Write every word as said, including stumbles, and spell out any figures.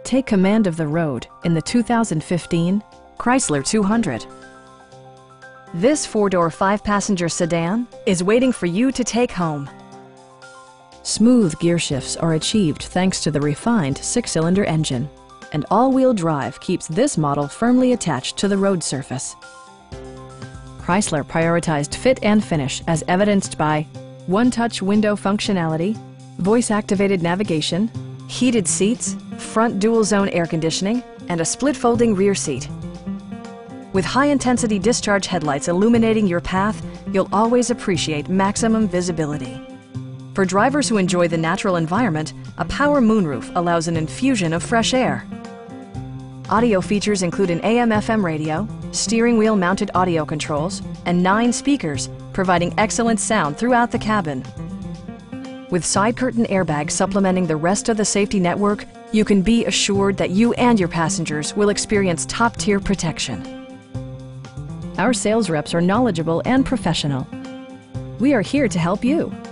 Take command of the road in the two thousand fifteen Chrysler two hundred. This four-door, five-passenger sedan is waiting for you to take home. Smooth gear shifts are achieved thanks to the refined six-cylinder engine, and all-wheel drive keeps this model firmly attached to the road surface. Chrysler prioritized fit and finish as evidenced by one-touch window functionality, voice-activated navigation, heated seats, front dual-zone air conditioning, and a split-folding rear seat. With high-intensity discharge headlights illuminating your path, you'll always appreciate maximum visibility. For drivers who enjoy the natural environment, a power moonroof allows an infusion of fresh air. Audio features include an A M F M radio, steering wheel mounted audio controls, and nine speakers, providing excellent sound throughout the cabin. With side curtain airbags supplementing the rest of the safety network, you can be assured that you and your passengers will experience top-tier protection. Our sales reps are knowledgeable and professional. We are here to help you.